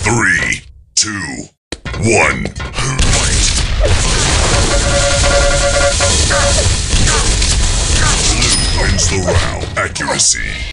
3, 2, 1. Blue wins the round. Accuracy.